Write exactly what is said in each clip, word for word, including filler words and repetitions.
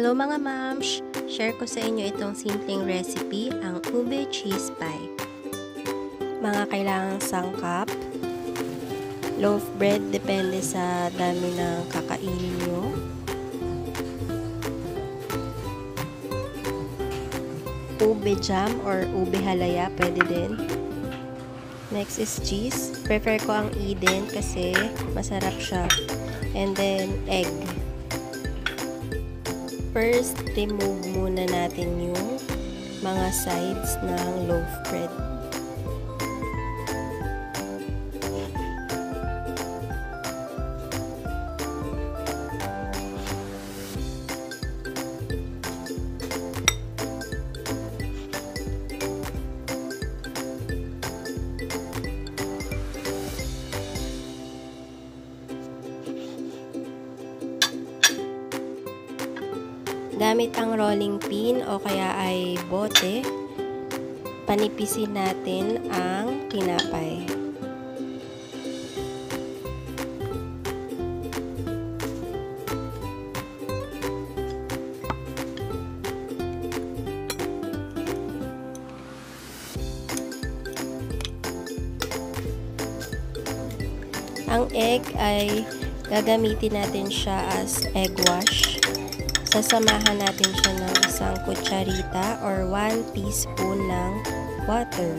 Hello mga moms! Share ko sa inyo itong simpleng recipe, ang ube cheese pie. Mga kailangang sangkap, loaf bread, depende sa dami ng kakainin nyo. Ube jam or ube halaya, pwede din. Next is cheese. Prefer ko ang Eden kasi masarap siya. And then egg. First, remove muna natin yung mga sides ng loaf bread. Gamit ang rolling pin o kaya ay bote, panipisin natin ang tinapay. Ang egg ay gagamitin natin siya as egg wash. Sasamahan natin siya ng isang kutsarita or one teaspoon ng water.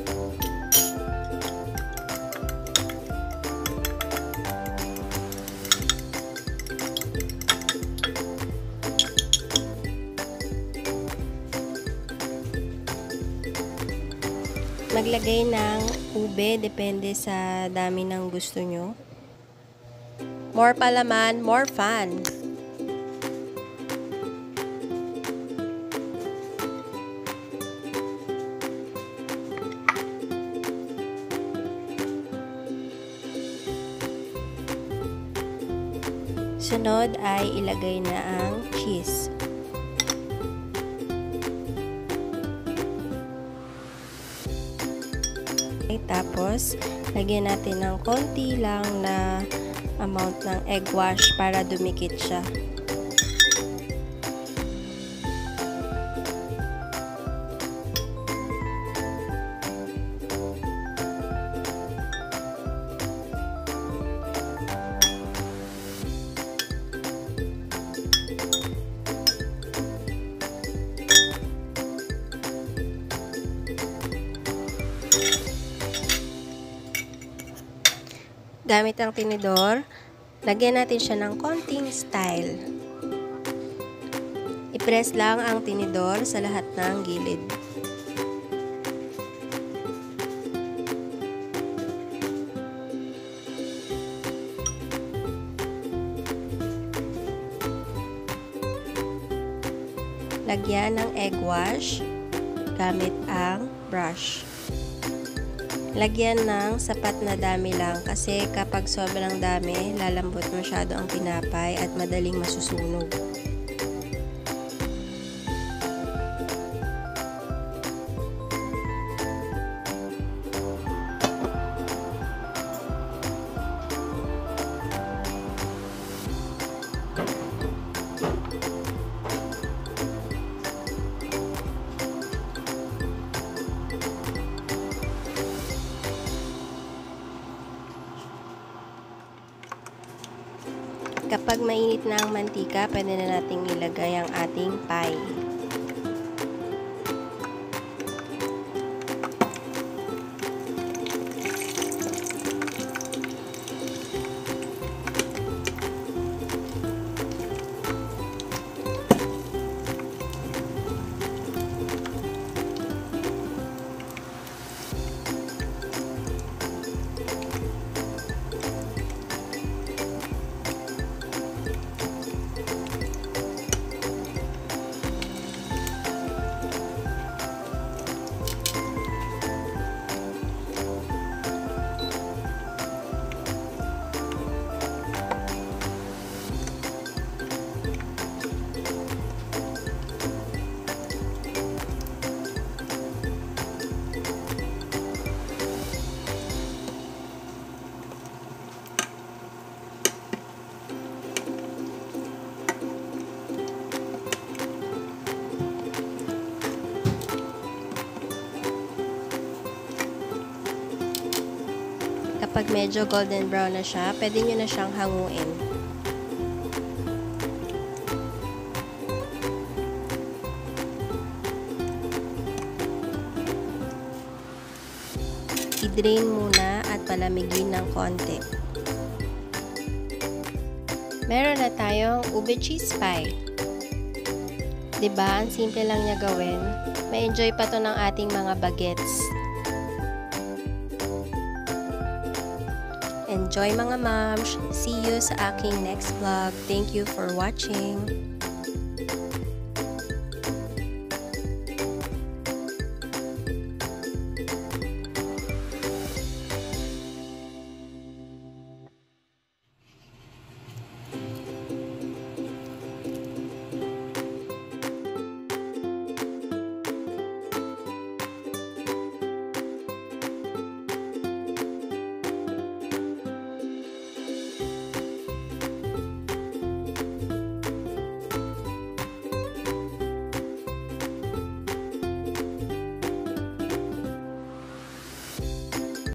Maglagay ng ube, depende sa dami ng gusto nyo. More palaman, more fun! Sunod ay ilagay na ang cheese. Okay, tapos, lagyan natin ng konti lang na amount ng egg wash para dumikit siya. Gamit ang tinidor, lagyan natin siya ng konting style. I-press lang ang tinidor sa lahat ng gilid. Lagyan ng egg wash gamit ang brush. Lagyan ng sapat na dami lang kasi kapag sobrang dami, lalambot masyado ang tinapay at madaling masusunog. Kapag mainit na ang mantika, pwede na nating ilagay ang ating pie. Kapag medyo golden brown na siya, pwede nyo na siyang hanguin. I-drain muna at palamigin ng konti. Meron na tayong ube cheese pie. Diba? Ang simple lang niya gawin. Ma-enjoy pa to ng ating mga bagets. Enjoy mga moms! See you sa aking next vlog. Thank you for watching!